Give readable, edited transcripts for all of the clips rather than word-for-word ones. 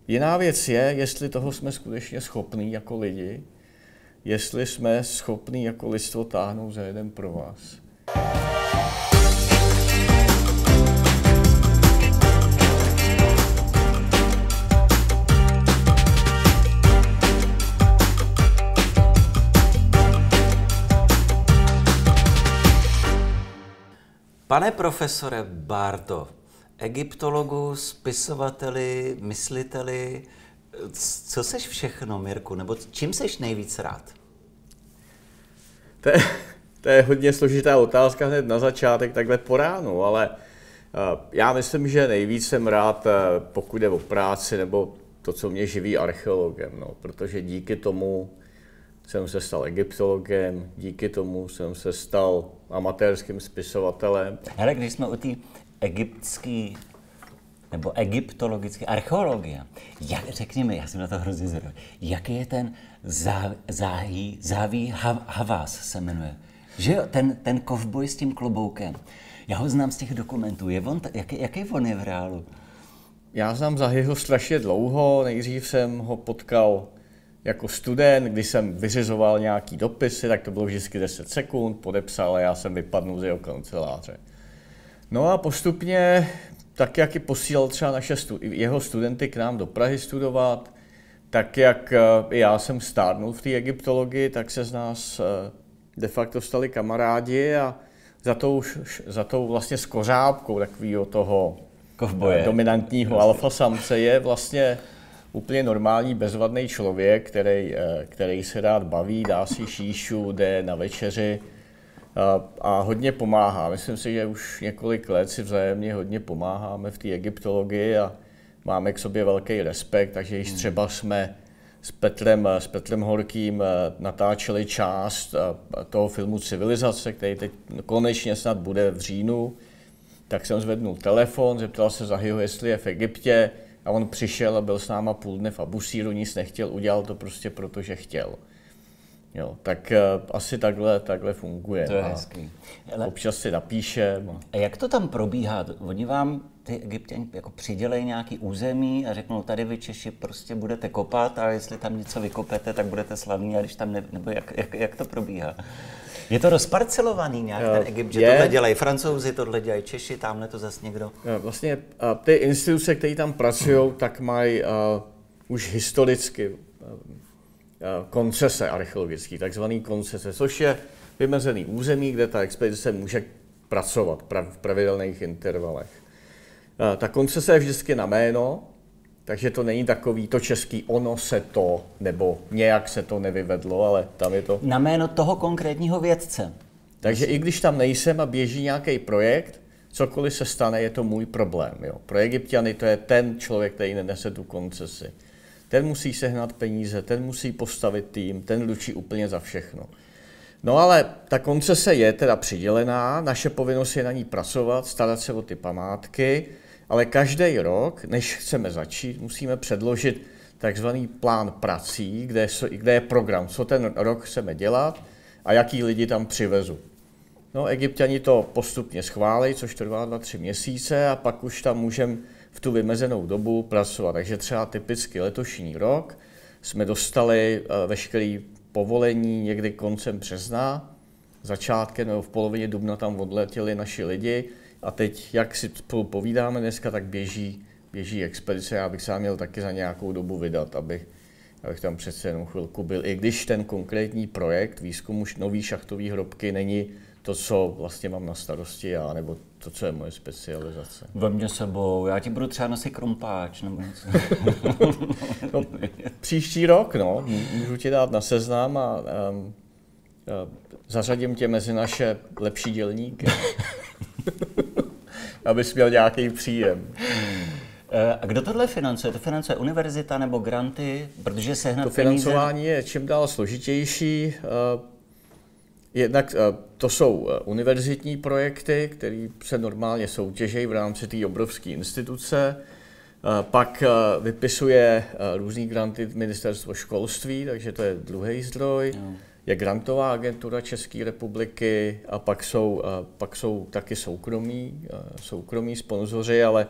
Jiná věc je, jestli toho jsme skutečně schopní jako lidi, jestli jsme schopní jako lidstvo táhnout za jeden provaz. Pane profesore Bárto, egyptologu, spisovateli, mysliteli, co seš všechno, Mirku, nebo čím seš nejvíc rád? To je hodně složitá otázka hned na začátek, takhle po ránu, ale já myslím, že nejvíc jsem rád, pokud jde o práci nebo to, co mě živí archeologem, no, protože díky tomu jsem se stal egyptologem, díky tomu jsem se stal amatérským spisovatelem. Hele, když jsme u té egyptské nebo egyptologické archeologie, řekni mi, já jsem na to hrozně zvědavý, jaký je ten Zahi Hawass se jmenuje, že jo, ten kovboj s tím kloboukem. Já ho znám z těch dokumentů, jaký on je v reálu? Já znám Zahiho strašně dlouho, nejdřív jsem ho potkal jako student, když jsem vyřizoval nějaký dopisy, tak to bylo vždycky 10 sekund, podepsal a já jsem vypadnul z jeho kanceláře. No a postupně, tak jak i posílal třeba jeho studenty k nám do Prahy studovat, tak jak i já jsem stárnul v té egyptologii, tak se z nás de facto stali kamarádi a za tou vlastně skořápkou takového toho dominantního alfa samce je vlastně úplně normální, bezvadný člověk, který se rád baví, dá si šíšu, jde na večeři a hodně pomáhá. Myslím si, že už několik let si vzájemně hodně pomáháme v té egyptologii a máme k sobě velký respekt, takže již třeba jsme s Petrem Horkým natáčeli část toho filmu Civilizace, který teď konečně snad bude v říjnu, tak jsem zvednul telefon, zeptal se Zahiho, jestli je v Egyptě, a on přišel a byl s náma půl dne v Abusíru, nic nechtěl, udělal to prostě proto, že chtěl. Jo, tak asi takhle funguje. To je hezký. Občas si napíše. A jak to tam probíhá? Oni vám, ty Egypťani, jako přidělejí nějaký území a řeknou, tady vy Češi prostě budete kopat a jestli tam něco vykopete, tak budete slavní, a když tam nebo jak to probíhá? Je to rozparcelovaný nějak ten Egypt, že tohle dělají Francouzi, tohle dělají Češi, tamhle to zase někdo? Vlastně ty instituce, které tam pracují, tak mají už historicky koncese archeologické, takzvané koncese, což je vymezený území, kde ta expedice může pracovat v pravidelných intervalech. Ta koncese je vždycky na jméno, takže to není takový to český ono se to, nebo nějak se to nevyvedlo, ale tam je to... Na jméno toho konkrétního vědce. Takže i když tam nejsem a běží nějaký projekt, cokoliv se stane, je to můj problém. Jo. Pro Egypťany to je ten člověk, který nenese tu koncesi. Ten musí sehnat peníze, ten musí postavit tým, ten ručí úplně za všechno. No ale ta koncese je teda přidělená, naše povinnost je na ní pracovat, starat se o ty památky, ale každý rok, než chceme začít, musíme předložit takzvaný plán prací, kde je program, co ten rok chceme dělat a jaký lidi tam přivezu. No, Egypťani to postupně schválí, což trvá 2-3 měsíce a pak už tam můžeme v tu vymezenou dobu pracovat. Takže třeba typicky letošní rok jsme dostali veškeré povolení někdy koncem března, začátkem nebo v polovině dubna tam odletěli naši lidi a teď, jak si spolu povídáme dneska, tak běží expedice. Já bych se měl taky za nějakou dobu vydat, abych tam přece jenom chvilku byl. I když ten konkrétní projekt výzkumu nový šachtový hrobky není to, co vlastně mám na starosti já, nebo to, co je moje specializace. Vem mě sebou, já ti budu třeba nosit krumpáč, nebo něco. No, příští rok, no, můžu ti dát na seznam a zařadím tě mezi naše lepší dělníky, abys měl nějaký příjem. A kdo tohle financuje? To financuje univerzita nebo granty? Protože sehnat to financování je čím dál složitější. Jednak to jsou univerzitní projekty, které se normálně soutěží v rámci té obrovské instituce. Pak vypisuje různý granty ministerstvo školství, takže to je druhý zdroj. Je grantová agentura České republiky a pak jsou taky soukromí sponzoři, ale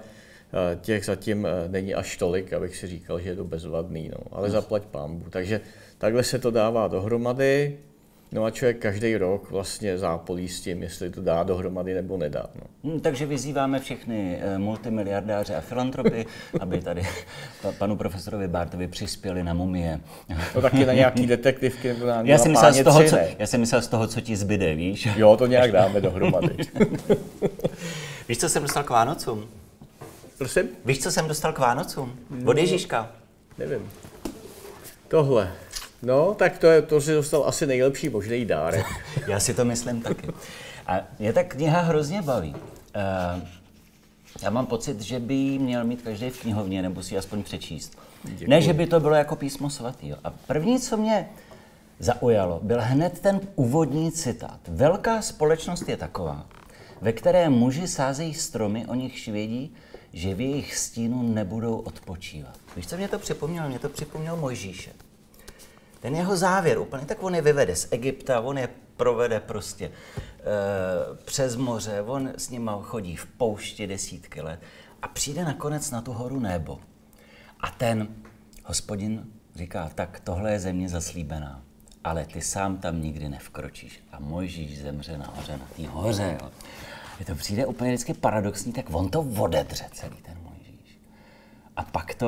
těch zatím není až tolik, abych si říkal, že je to bezvadný, no. Ale zaplať pánbůh. Takže takhle se to dává dohromady, no a člověk každý rok vlastně zápolí s tím, jestli to dá dohromady nebo nedá. No. Takže vyzýváme všechny multimiliardáře a filantropy, aby tady panu profesorovi Bártovi přispěli na mumie. No taky na nějaký detektivky nebo na já jsem myslel z toho, co ti zbyde, víš? Jo, to nějak dáme dohromady. Víš, co jsem dostal k Vánocům? Prosím? Víš, co jsem dostal k Vánocům? Od Ježíška. Nevím. Tohle. No, tak to si dostal asi nejlepší možný dárek. Já si to myslím taky. A mě ta kniha hrozně baví. Já mám pocit, že by ji měl mít každý v knihovně, nebo si ji aspoň přečíst. Děkuji. Ne, že by to bylo jako písmo svatý. A první, co mě zaujalo, byl hned ten úvodní citát. Velká společnost je taková, ve které muži sázejí stromy, o nichž vědí, že v jejich stínu nebudou odpočívat. Víš, co mě to připomnělo? Mě to připomněl Mojžíše. Ten jeho závěr úplně, tak on je vyvede z Egypta, on je provede prostě přes moře, on s nima chodí v poušti desítky let a přijde nakonec na tu horu Nebo. A ten Hospodin říká, tak tohle je země zaslíbená, ale ty sám tam nikdy nevkročíš. A Mojžíš zemře nahoře na té hoře. Jo. Je to přijde úplně vždycky paradoxní, tak on to odedře celý ten Mojžíš. A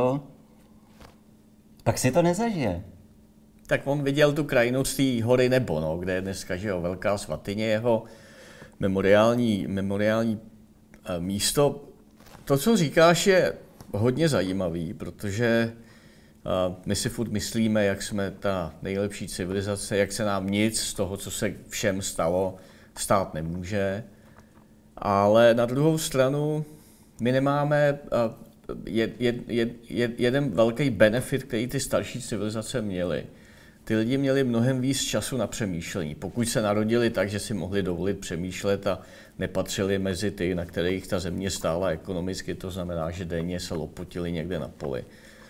pak si to nezažije. Tak on viděl tu krajinu z té hory Nebo, no, kde je dneska, že jo, velká svatyně, jeho memoriální místo. To, co říkáš, je hodně zajímavý, protože my si furt myslíme, jak jsme ta nejlepší civilizace, jak se nám nic z toho, co se všem stalo, stát nemůže. Ale na druhou stranu my nemáme jeden velký benefit, který ty starší civilizace měly. Ty lidi měli mnohem víc času na přemýšlení. Pokud se narodili tak, že si mohli dovolit přemýšlet a nepatřili mezi ty, na kterých ta země stála ekonomicky, to znamená, že denně se lopotili někde na poli.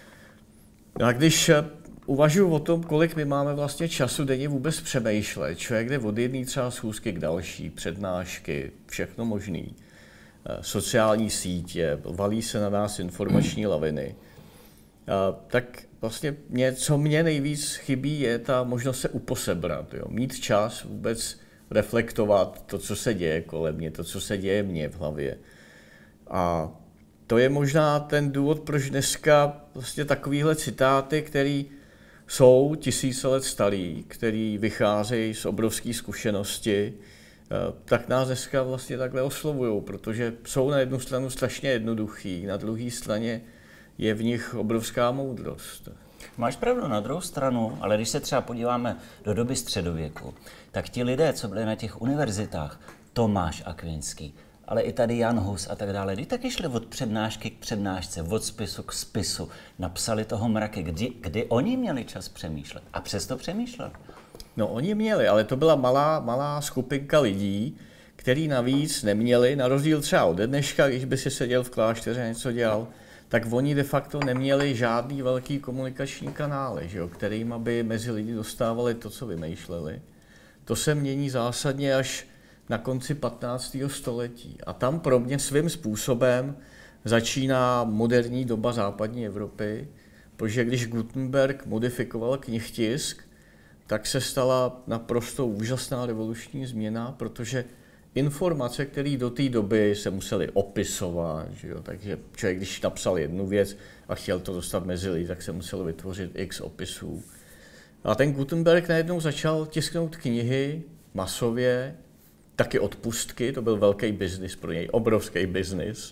A když uvažuji o tom, kolik my máme vlastně času denně vůbec přemýšlet, člověk jde od jedné třeba schůzky k další, přednášky, všechno možný, sociální sítě, valí se na nás informační laviny, tak vlastně co mě nejvíc chybí, je ta možnost se uposebrat, jo? Mít čas vůbec reflektovat to, co se děje kolem mě, to, co se děje mně v hlavě. A to je možná ten důvod, proč dneska vlastně takovýhle citáty, které jsou tisíce let starý, který vycházejí z obrovské zkušenosti, tak nás dneska vlastně takhle oslovují, protože jsou na jednu stranu strašně jednoduchý, na druhé straně je v nich obrovská moudrost. Máš pravdu, na druhou stranu, ale když se třeba podíváme do doby středověku, tak ti lidé, co byli na těch univerzitách, Tomáš Akvinský, ale i tady Jan Hus a tak dále, kdy taky šli od přednášky k přednášce, od spisu k spisu, napsali toho mraky, kdy oni měli čas přemýšlet a přesto přemýšleli. No oni měli, ale to byla malá skupinka lidí, který navíc neměli, na rozdíl třeba od dneška, když by si seděl v klášteře a něco dělal, tak oni de facto neměli žádný velký komunikační kanály, že jo, kterým by mezi lidi dostávali to, co vymýšleli. To se mění zásadně až na konci 15. století. A tam pro mě svým způsobem začíná moderní doba západní Evropy, protože když Gutenberg modifikoval knihtisk, tak se stala naprosto úžasná revoluční změna, protože informace, které do té doby se musely opisovat, že jo? Takže člověk, když napsal jednu věc a chtěl to dostat mezi lidi, tak se muselo vytvořit x opisů. A ten Gutenberg najednou začal tisknout knihy masově, taky odpustky, to byl velký biznis pro něj, obrovský biznis.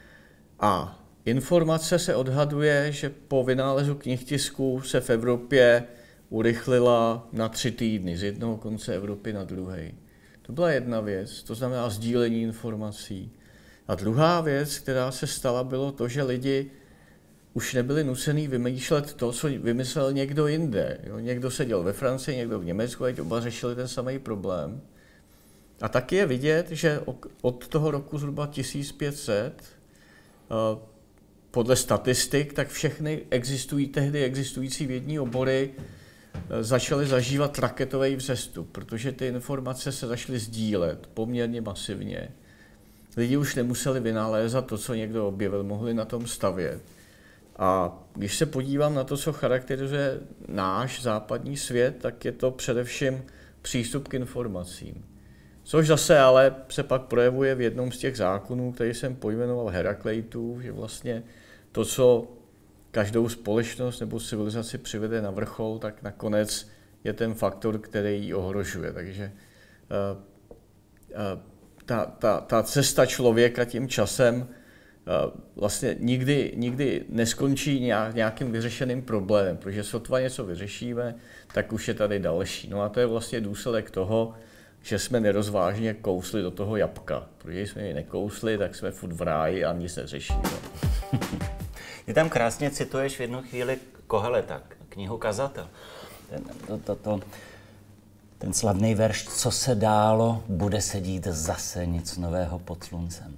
A informace se odhaduje, že po vynálezu knihtisku se v Evropě urychlila na 3 týdny, z jednoho konce Evropy na druhý. To byla jedna věc, to znamená sdílení informací. A druhá věc, která se stala, bylo to, že lidi už nebyli nucený vymýšlet to, co vymyslel někdo jinde. Jo? Někdo seděl ve Francii, někdo v Německu, a oba řešili ten samý problém. A taky je vidět, že od toho roku zhruba 1500, podle statistik, tak všechny tehdy existující vědní obory začaly zažívat raketový vzestup, protože ty informace se začaly sdílet poměrně masivně. lidi už nemuseli vynalézat to, co někdo objevil, mohli na tom stavět. A když se podívám na to, co charakterizuje náš západní svět, tak je to především přístup k informacím. Což zase ale se pak projevuje v jednom z těch zákonů, který jsem pojmenoval Herakleitův, že vlastně to, co každou společnost nebo civilizaci přivede na vrchol, tak nakonec je ten faktor, který ji ohrožuje. Takže ta cesta člověka tím časem vlastně nikdy neskončí nějakým vyřešeným problémem, protože sotva něco vyřešíme, tak už je tady další. No a to je vlastně důsledek toho, že jsme nerozvážně kousli do toho jabka. Protože jsme ji nekousli, tak jsme furt v ráji a nic neřešíme. Ty tam krásně cituješ v jednu chvíli Koheleta, knihu Kazatel. Ten slavný verš, co se dálo, bude se dít zase nic nového pod sluncem.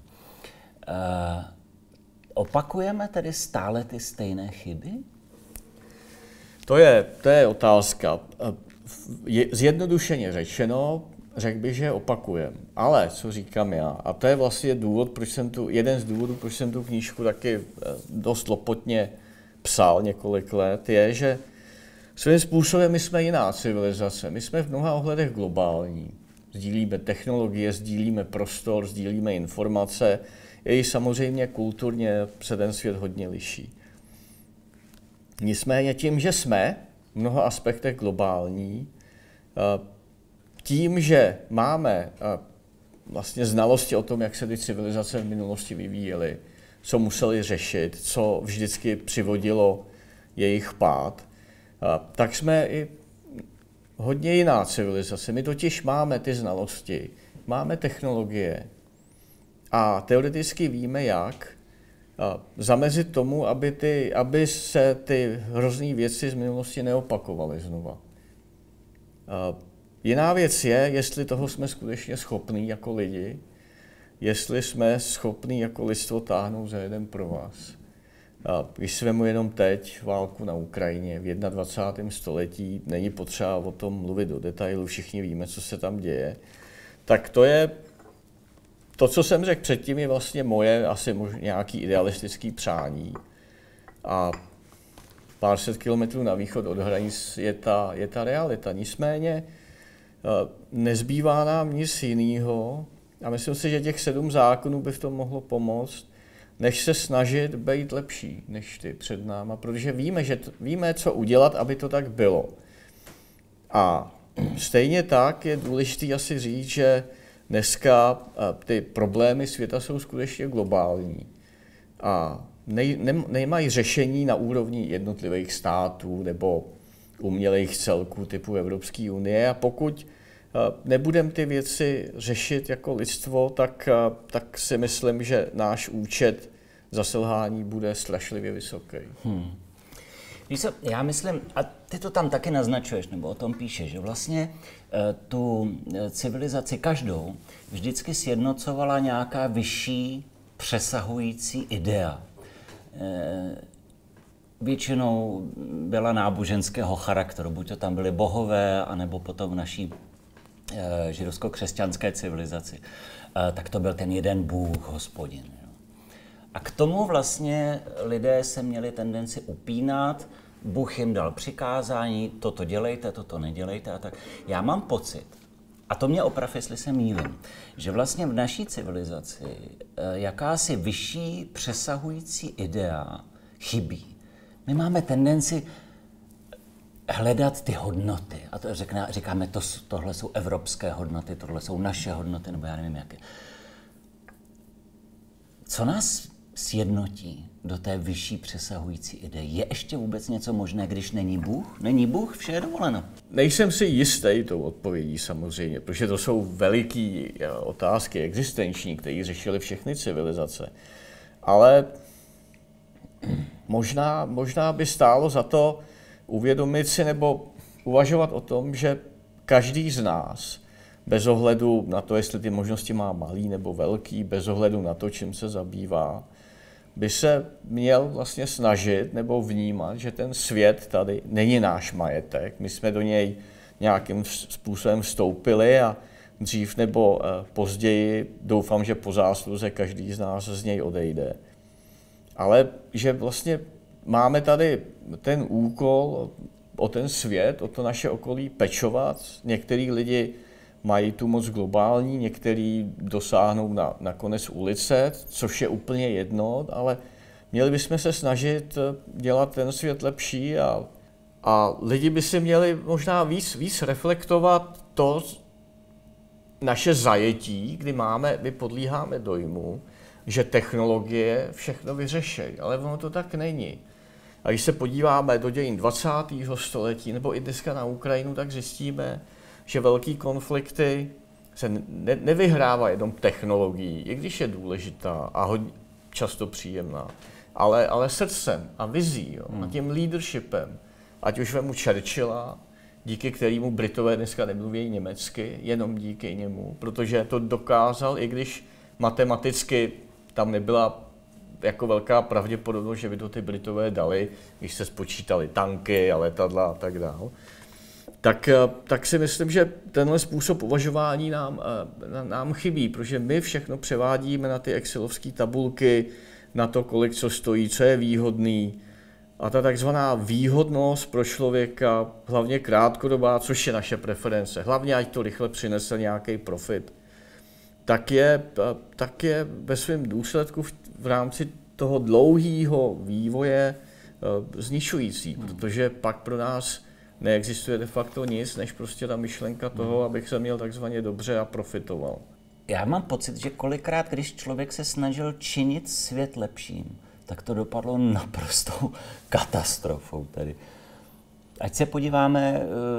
Opakujeme tedy stále ty stejné chyby? To je otázka. Zjednodušeně řečeno, řekl bych, že opakujeme. Ale co říkám já, a to je vlastně důvod, jeden z důvodů, proč jsem tu knížku taky dost lopotně psal několik let, je, že svým způsobem my jsme jiná civilizace. My jsme v mnoha ohledech globální. Sdílíme technologie, sdílíme prostor, sdílíme informace. I samozřejmě kulturně se ten svět hodně liší. Nicméně tím, že jsme v mnoha aspektech globální, tím, že máme vlastně znalosti o tom, jak se ty civilizace v minulosti vyvíjely, co museli řešit, co vždycky přivodilo jejich pád, tak jsme i hodně jiná civilizace. My totiž máme ty znalosti, máme technologie a teoreticky víme, jak zamezit tomu, aby se ty hrozný věci z minulosti neopakovaly znova. Jiná věc je, jestli toho jsme skutečně schopní jako lidi, jestli jsme schopní jako lidstvo táhnout za jeden provaz. Když si vemu jenom teď válku na Ukrajině v 21. století, není potřeba o tom mluvit do detailu, všichni víme, co se tam děje, tak to, co jsem řekl předtím, je vlastně moje asi nějaký idealistický přání. A pár set kilometrů na východ od hranic je ta realita. Nicméně nezbývá nám nic jiného a myslím si, že těch 7 zákonů by v tom mohlo pomoct, než se snažit být lepší než ty před náma, protože víme, co udělat, aby to tak bylo. A stejně tak je důležité asi říct, že dneska ty problémy světa jsou skutečně globální a nemají řešení na úrovni jednotlivých států nebo umělých celků typu Evropské unie a pokud nebudeme ty věci řešit jako lidstvo, tak si myslím, že náš účet za selhání bude strašlivě vysoký. Já myslím, a ty to tam taky naznačuješ, nebo o tom píšeš, že vlastně tu civilizaci každou vždycky sjednocovala nějaká vyšší přesahující idea. Většinou byla náboženského charakteru, buď to tam byly bohové, anebo potom v naší židovsko-křesťanské civilizaci. Tak to byl ten jeden Bůh, Hospodin. A k tomu vlastně lidé se měli tendenci upínat, Bůh jim dal přikázání, toto dělejte, toto nedělejte a tak. Já mám pocit, a to mě oprav, jestli se mýlím, že vlastně v naší civilizaci jakási vyšší přesahující idea chybí. My máme tendenci hledat ty hodnoty. A to říkáme, tohle jsou evropské hodnoty, tohle jsou naše hodnoty, nebo já nevím jaké. Co nás sjednotí do té vyšší přesahující ideje? Je ještě vůbec něco možné, když není Bůh? Není Bůh, vše je dovoleno. Nejsem si jistý tou odpovědí samozřejmě, protože to jsou veliké otázky existenční, které řešily všechny civilizace. Ale možná by stálo za to uvědomit si nebo uvažovat o tom, že každý z nás, bez ohledu na to, jestli ty možnosti má malý nebo velký, bez ohledu na to, čím se zabývá, by se měl vlastně snažit nebo vnímat, že ten svět tady není náš majetek. My jsme do něj nějakým způsobem vstoupili a dřív nebo později, doufám, že po zásluze každý z nás z něj odejde. Ale že vlastně máme tady ten úkol o ten svět, o to naše okolí pečovat. Některý lidi mají tu moc globální, některý dosáhnou na konec ulice, což je úplně jedno, ale měli bychom se snažit dělat ten svět lepší a lidi by si měli možná víc reflektovat to naše zajetí, kdy my podléháme dojmu, že technologie všechno vyřeší, ale ono to tak není. A když se podíváme do dějin 20. století nebo i dneska na Ukrajinu, tak zjistíme, že velký konflikty se nevyhrává jenom technologií, i když je důležitá a hodně často příjemná, ale srdcem a vizí, jo, a tím leadershipem. Ať už vemu Churchilla, díky kterému Britové dneska nemluví německy, jenom díky němu, protože to dokázal, i když matematicky tam nebyla jako velká pravděpodobnost, že by to ty Britové dali, když se spočítali tanky a letadla a tak dále. Tak si myslím, že tenhle způsob uvažování nám chybí, protože my všechno převádíme na ty excelovské tabulky, na to, kolik co stojí, co je výhodný. A ta takzvaná výhodnost pro člověka, hlavně krátkodobá, což je naše preference, hlavně ať to rychle přinese nějaký profit, tak je ve svém důsledku v rámci toho dlouhého vývoje zničující, protože pak pro nás neexistuje de facto nic, než prostě ta myšlenka toho, abych se měl takzvaně dobře a profitoval. Já mám pocit, že kolikrát, když člověk se snažil činit svět lepším, tak to dopadlo naprostou katastrofou tedy. Ať se podíváme,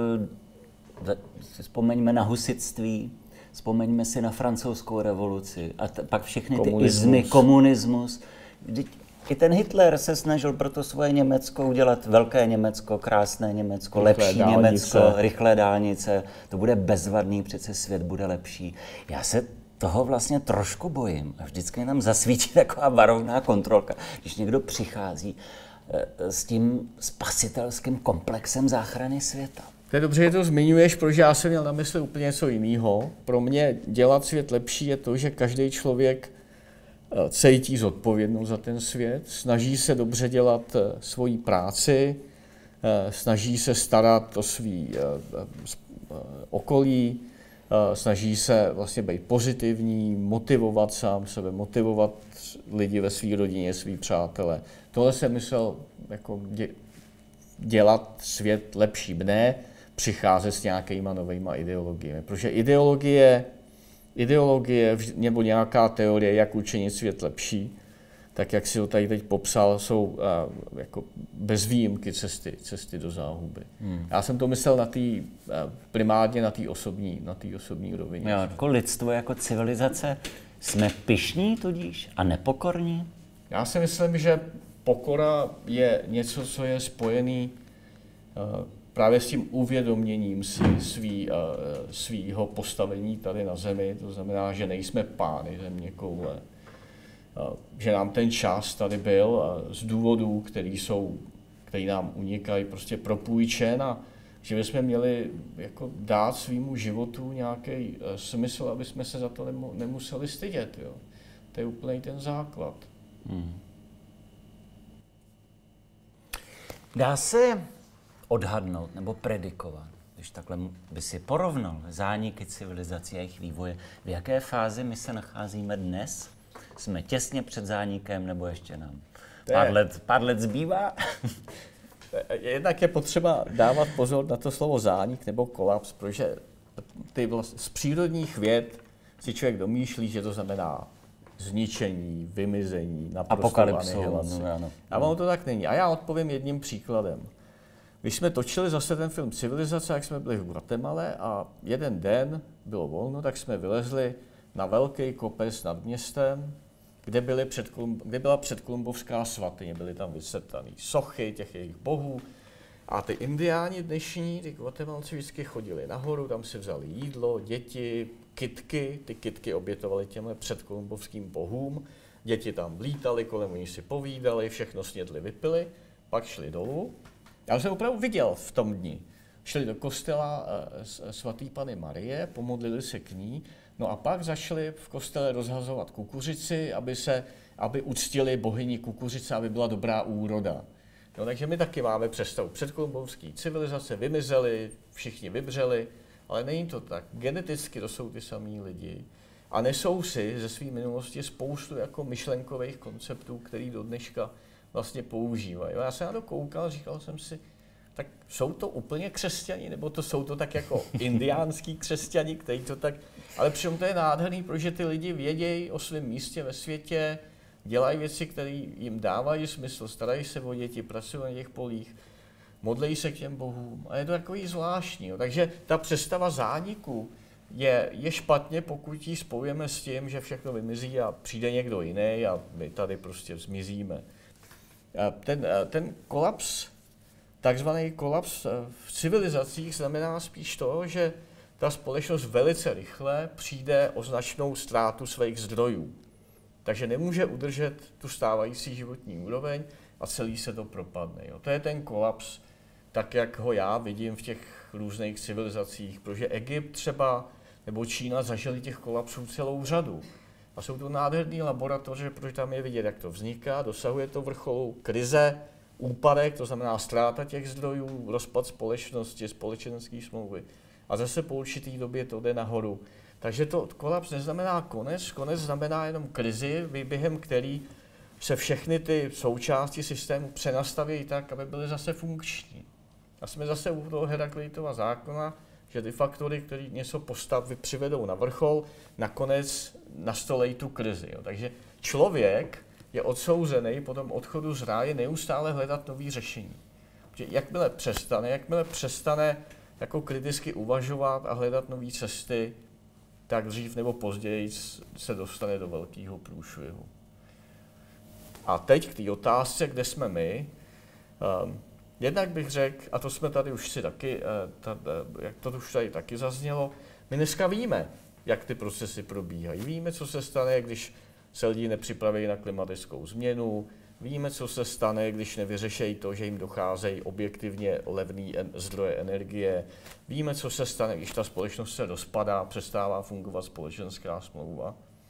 vzpomeňme na husitství, vzpomeňme si na francouzskou revoluci a pak všechny ty izmy, komunismus. I ten Hitler se snažil pro to svoje Německo udělat velké Německo, krásné Německo, lepší Německo, rychlé dálnice. To bude bezvadný, přece svět bude lepší. Já se toho vlastně trošku bojím. A vždycky nám zasvítí taková varovná kontrolka, když někdo přichází s tím spasitelským komplexem záchrany světa. To je dobře, že to zmiňuješ, protože já jsem měl na mysli úplně něco jiného. Pro mě dělat svět lepší je to, že každý člověk cítí zodpovědnost za ten svět, snaží se dobře dělat svoji práci, snaží se starat o svý okolí, snaží se vlastně být pozitivní, motivovat sám sebe, motivovat lidi ve své rodině, svý přátele. Tohle jsem myslel jako dělat svět lepší, ne přicházet s nějakýma novýma ideologiemi. Protože ideologie nebo nějaká teorie, jak učinit svět lepší, tak jak si ho tady teď popsal, jsou jako bez výjimky cesty do záhuby. Já jsem to myslel primárně na té osobní rovině. Jo, jako lidstvo, jako civilizace, jsme pyšní tudíž a nepokorní? Já si myslím, že pokora je něco, co je spojený právě s tím uvědoměním si svýho postavení tady na zemi. To znamená, že nejsme pány země koule. Že nám ten čas tady byl z důvodů, který nám unikají, prostě propůjčen a že bychom měli jako dát svýmu životu nějaký smysl, aby jsme se za to nemuseli stydět. Jo. To je úplně ten základ. Dá se odhadnout nebo predikovat, když takhle by si porovnal zániky civilizací a jejich vývoje, v jaké fázi my se nacházíme dnes? Jsme těsně před zánikem, nebo ještě nám pár let zbývá? Jednak je potřeba dávat pozor na to slovo zánik nebo kolaps, protože z přírodních věd si člověk domýšlí, že to znamená zničení, vymizení, naprosto anihilaci. A ono to tak není. A já odpovím jedním příkladem. Když jsme točili zase ten film Civilizace, jak jsme byli v Guatemale a jeden den bylo volno, tak jsme vylezli na velký kopec nad městem, kde byla předkolumbovská svatyně, byly tam vysetané sochy těch jejich bohů. A ty indiáni dnešní, ty Guatemalci vždycky chodili nahoru, tam si vzali jídlo, děti, kytky, ty kytky obětovali těmhle předkolumbovským bohům, děti tam lítali, kolem oni si povídali, všechno snědli, vypili, pak šli dolů. Já jsem opravdu viděl v tom dni, šli do kostela svatý Panny Marie, pomodlili se k ní, no a pak začali v kostele rozhazovat kukuřici, aby uctili bohyni kukuřice, aby byla dobrá úroda. No, takže my taky máme představu. Předkolumbovské civilizace vymizely, všichni vybřeli, ale není to tak. Geneticky to jsou ty samý lidi a nesou si ze své minulosti spoustu jako myšlenkových konceptů, který do dneška vlastně používají. Já jsem na to koukal, říkal jsem si, tak jsou to úplně křesťani, nebo to jsou to tak jako indiánský křesťani, kteří to tak... Ale přitom to je nádherný, protože ty lidi vědějí o svém místě ve světě, dělají věci, které jim dávají smysl, starají se o děti, pracují na těch polích, modlejí se k těm bohům. A je to takový zvláštní. Jo. Takže ta představa zániku je špatně, pokud ji spojujeme s tím, že všechno vymizí a přijde někdo jiný a my tady prostě zmizíme. Ten kolaps, takzvaný kolaps v civilizacích znamená spíš to, že ta společnost velice rychle přijde o značnou ztrátu svých zdrojů. Takže nemůže udržet tu stávající životní úroveň a celý se to propadne. Jo. To je ten kolaps, tak jak ho já vidím v těch různých civilizacích, protože Egypt třeba nebo Čína zažili těch kolapsů celou řadu. A jsou to nádherné laboratoře, protože tam je vidět, jak to vzniká, dosahuje to vrcholu, krize, úpadek, to znamená ztráta těch zdrojů, rozpad společnosti, společenské smlouvy. A zase po určitý době to jde nahoru. Takže to kolaps neznamená konec, konec znamená jenom krizi, během který se všechny ty součásti systému přenastaví tak, aby byly zase funkční. A jsme zase u toho Herakleitova zákona, že ty faktory, které něco přivedou na vrchol, nakonec nastolejí tu krizi. Jo. Takže člověk je odsouzený po tom odchodu z ráje neustále hledat nový řešení. Protože jakmile přestane jako kriticky uvažovat a hledat nové cesty, tak dřív nebo později se dostane do velkého průšvihu. A teď k té otázce, kde jsme my. Jednak bych řekl, a to jsme tady už si taky, jak to už tady taky zaznělo, my dneska víme, jak ty procesy probíhají. Víme, co se stane, když se lidi nepřipraví na klimatickou změnu, víme, co se stane, když nevyřešejí to, že jim docházejí objektivně levné zdroje energie. Víme, co se stane, když ta společnost se rozpadá, přestává fungovat společenská smlouva.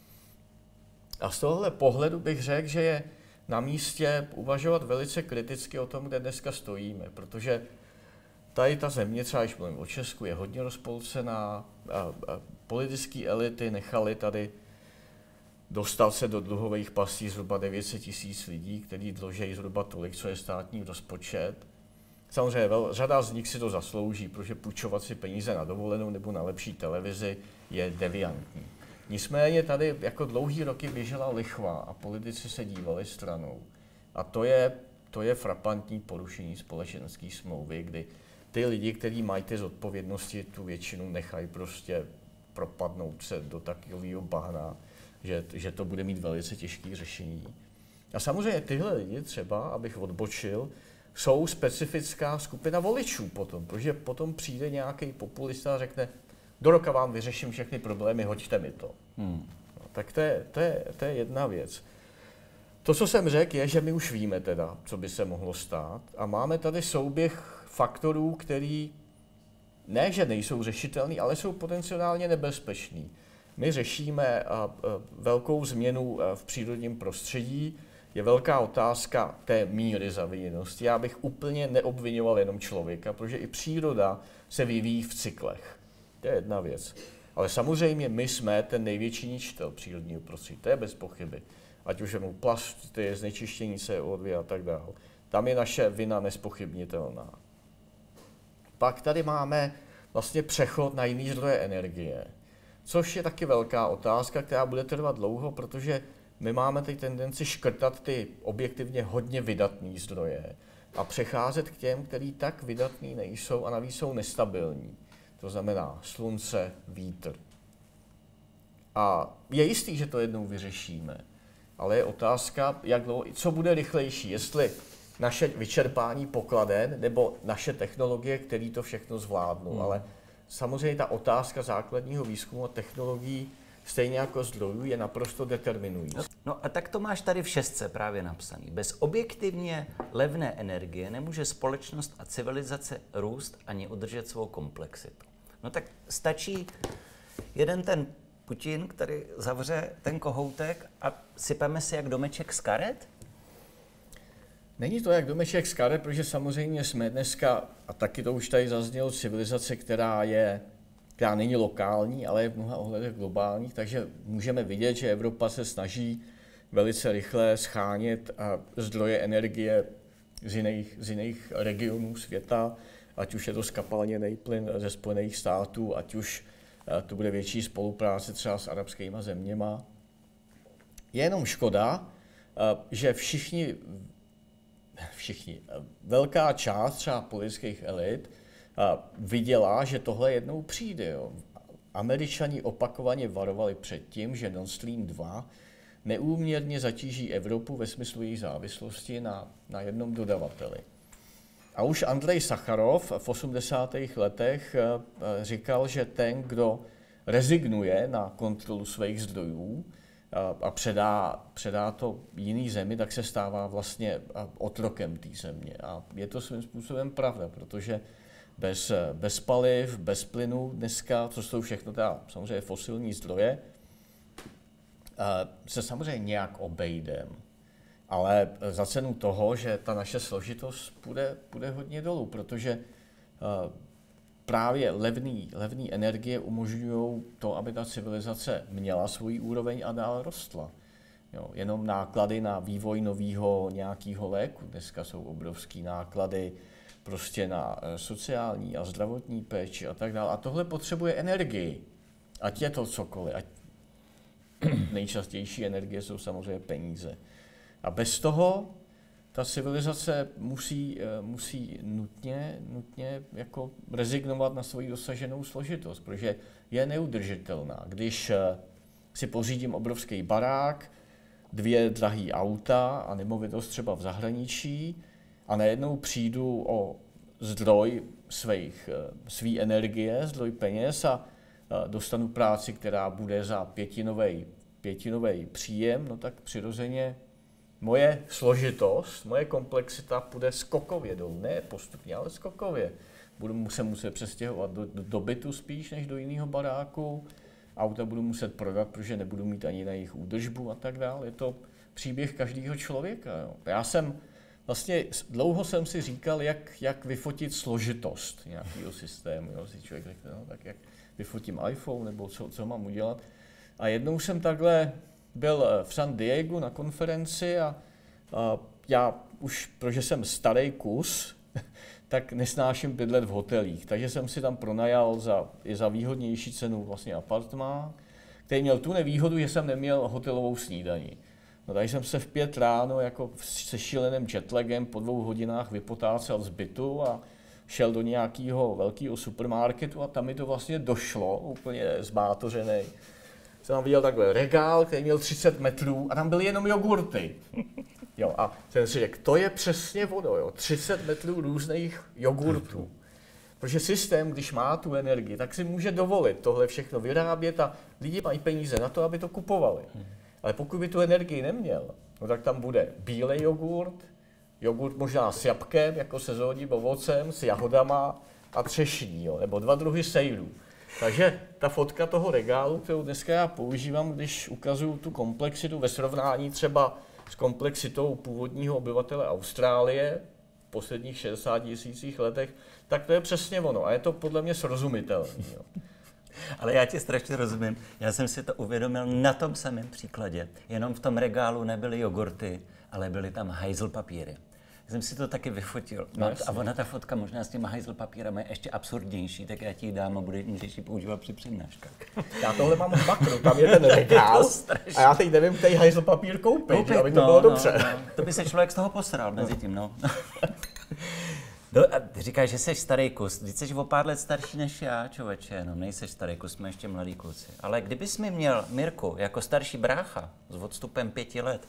A z tohohle pohledu bych řekl, že je na místě uvažovat velice kriticky o tom, kde dneska stojíme, protože tady ta země, třeba když mluvím o Česku, je hodně rozpolcená a politické elity nechaly tady dostat se do dluhových pastí zhruba 900 000 lidí, kteří dlužejí zhruba tolik, co je státní rozpočet. Samozřejmě řada z nich si to zaslouží, protože půjčovat si peníze na dovolenou nebo na lepší televizi je deviantní. Nicméně tady jako dlouhý roky běžela lichva a politici se dívali stranou. A to je frapantní porušení společenské smlouvy, kdy ty lidi, kteří mají ty zodpovědnosti, tu většinu nechají prostě propadnout se do takového bahna, že to bude mít velice těžké řešení. A samozřejmě tyhle lidi třeba, abych odbočil, jsou specifická skupina voličů potom, protože potom přijde nějaký populista a řekne, do roka vám vyřeším všechny problémy, hoďte mi to. No, tak to je jedna věc. To, co jsem řekl, je, že my už víme teda, co by se mohlo stát a máme tady souběh faktorů, který ne, že nejsou řešitelný, ale jsou potenciálně nebezpečný. My řešíme velkou změnu v přírodním prostředí, je velká otázka té míry zaviněnosti. Já bych úplně neobvinoval jenom člověka, protože i příroda se vyvíjí v cyklech. To je jedna věc. Ale samozřejmě my jsme ten největší ničitel přírodního prostředí, to je bez pochyby. Ať už je mu plasty, znečištění CO2 a tak dále. Tam je naše vina nezpochybnitelná. Pak tady máme vlastně přechod na jiný zdroje energie, což je taky velká otázka, která bude trvat dlouho, protože my máme teď tendenci škrtat ty objektivně hodně vydatné zdroje a přecházet k těm, který tak vydatný nejsou a navíc jsou nestabilní. To znamená slunce, vítr. A je jistý, že to jednou vyřešíme, ale je otázka, jak dlouho, co bude rychlejší, jestli naše vyčerpání pokladen nebo naše technologie, které to všechno zvládnou. Ale samozřejmě ta otázka základního výzkumu a technologií, stejně jako zdrojů, je naprosto determinující. No a tak to máš tady v 6 právě napsaný. Bez objektivně levné energie nemůže společnost a civilizace růst ani udržet svou komplexitu. No tak stačí jeden ten Putin, který zavře ten kohoutek a sypeme si jak domeček z karet? Není to jak domeček z karet, protože samozřejmě jsme dneska, a taky to už tady zaznělo, civilizace, která není lokální, ale je v mnoha ohledech globální, takže můžeme vidět, že Evropa se snaží velice rychle schánět zdroje energie z jiných regionů světa, ať už je to skapalněný plyn ze Spojených států, ať už to bude větší spolupráce třeba s arabskými zeměma. Je jenom škoda, že velká část třeba politických elit viděla, že tohle jednou přijde. Jo. Američani opakovaně varovali před tím, že Nord Stream 2 neúměrně zatíží Evropu ve smyslu její závislosti na jednom dodavateli. A už Andrej Sacharov v 80. letech říkal, že ten, kdo rezignuje na kontrolu svých zdrojů a předá to jiný zemi, tak se stává vlastně otrokem té země. A je to svým způsobem pravda, protože bez paliv, bez plynu dneska, co jsou všechno teda samozřejmě fosilní zdroje, se samozřejmě nějak obejdem. Ale za cenu toho, že ta naše složitost půjde hodně dolů, protože právě levné energie umožňují to, aby ta civilizace měla svůj úroveň a dál rostla. Jo, jenom náklady na vývoj nového nějakého léku dneska jsou obrovský náklady prostě na sociální a zdravotní péči a tak dále. A tohle potřebuje energii. Ať je to cokoliv. Nejčastější energie jsou samozřejmě peníze. A bez toho ta civilizace musí nutně jako rezignovat na svoji dosaženou složitost, protože je neudržitelná. Když si pořídím obrovský barák, 2 drahý auta a nemovitost třeba v zahraničí a najednou přijdu o zdroj svý energie, zdroj peněz a dostanu práci, která bude za pětinový příjem, no tak přirozeně moje složitost, moje komplexita půjde skokově dolů, ne postupně, ale skokově. Budu se muset přestěhovat do bytu spíš, než do jiného baráku. Auta budu muset prodat, protože nebudu mít ani na jejich údržbu a tak dále. Je to příběh každého člověka. Jo. Dlouho jsem si říkal, jak vyfotit složitost nějakého systému. Jo. Si člověk řekne, no, tak jak vyfotím iPhone, nebo co mám udělat. A jednou jsem takhle byl v San Diegu na konferenci a já už, protože jsem starý kus, tak nesnáším bydlet v hotelích. Takže jsem si tam pronajal za výhodnější cenu vlastně apartmán, který měl tu nevýhodu, že jsem neměl hotelovou snídani. No tady jsem se v 5 ráno jako se šíleným jetlagem po 2 hodinách vypotácel z bytu a šel do nějakého velkého supermarketu a tam mi to vlastně došlo, úplně zmátořenej. Jsem tam viděl takhle regál, který měl 30 metrů a tam byly jenom jogurty. Jo, a jsem si řekl, to je přesně ono, jo, 30 metrů různých jogurtů. Protože systém, když má tu energii, tak si může dovolit tohle všechno vyrábět a lidi mají peníze na to, aby to kupovali. Ale pokud by tu energii neměl, no tak tam bude bílej jogurt možná s jabkem, jako sezónním ovocem, s jahodama a třešní, jo, nebo 2 druhy sejrů. Takže ta fotka toho regálu, kterou dneska já používám, když ukazuju tu komplexitu ve srovnání třeba s komplexitou původního obyvatele Austrálie v posledních 60 000 letech, tak to je přesně ono a je to podle mě srozumitelné. Ale já ti strašně rozumím. Já jsem si to uvědomil na tom samém příkladě. Jenom v tom regálu nebyly jogurty, ale byly tam hajzl papíry. Jsem si to taky vyfotil. No, a ona ta fotka možná s těma hajzl papírama je ještě absurdnější, tak já ti ji dám a můžeš ji používat při přednáškách. Já tohle mám v makru, tam je ten regál a já teď nevím, který hajzl papír koupit, aby to bylo dobře. No. To by se člověk z toho posral mezi tím, no. No a ty říkáš, že jsi starý kus. Ty jsi o pár let starší než já, člověče, no nejseš starý kus, jsme ještě mladý kluci. Ale kdybys mi měl, Mirku, jako starší brácha s odstupem 5 let,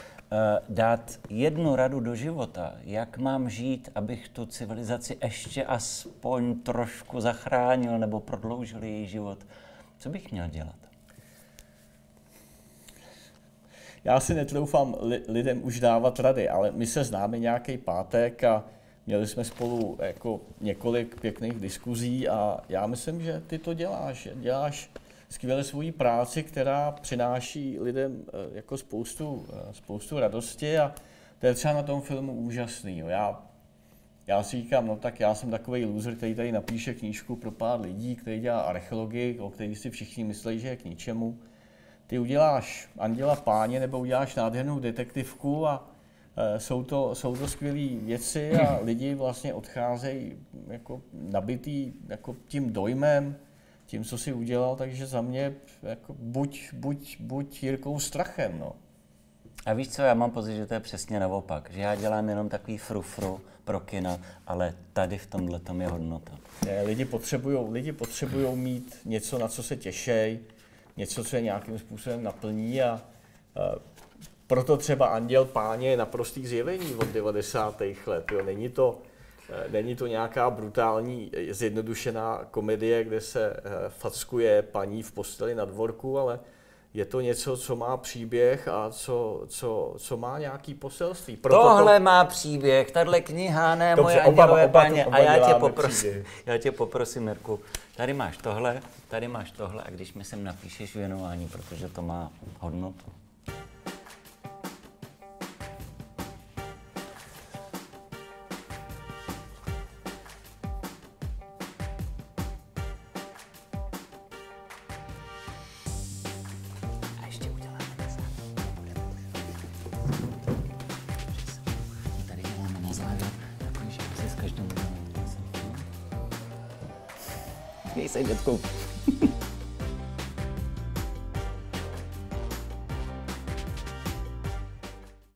dát jednu radu do života, jak mám žít, abych tu civilizaci ještě aspoň trošku zachránil nebo prodloužil její život, co bych měl dělat? já si netroufám lidem už dávat rady, ale my se známe nějaký pátek a měli jsme spolu jako několik pěkných diskuzí a já myslím, že ty to děláš. Děláš skvěle svoji práci, která přináší lidem jako spoustu radosti a to je třeba na tom filmu úžasný. Jo. Já si říkám, no tak já jsem takovej loser, který tady napíše knížku pro pár lidí, který dělá archeologii, o který si všichni myslí, že je k ničemu. Ty uděláš Anděla Páně nebo uděláš nádhernou detektivku a jsou to skvělé věci a lidi vlastně odcházejí jako nabitý jako tím dojmem, tím, co si udělal, takže za mě jako buď Jirkou Strachem, no. A víš co, já mám pocit, že to je přesně naopak, že já dělám jenom takový frufru pro kina, ale tady v tomhletom je hodnota. Lidi potřebujou mít něco, na co se těšej, něco, co je nějakým způsobem naplní a proto třeba Anděl Páně je naprostý zjevení od 90. let. Jo. Není to nějaká brutální, zjednodušená komedie, kde se fackuje paní v posteli na dvorku, ale je to něco, co má příběh a co má nějaký poselství. Tohle má příběh, tahle kniha, ne moje Andělové Páně. A já tě poprosím, Mirku, tady máš tohle a když mi sem napíšeš věnování, protože to má hodnotu. Měj se, dětku.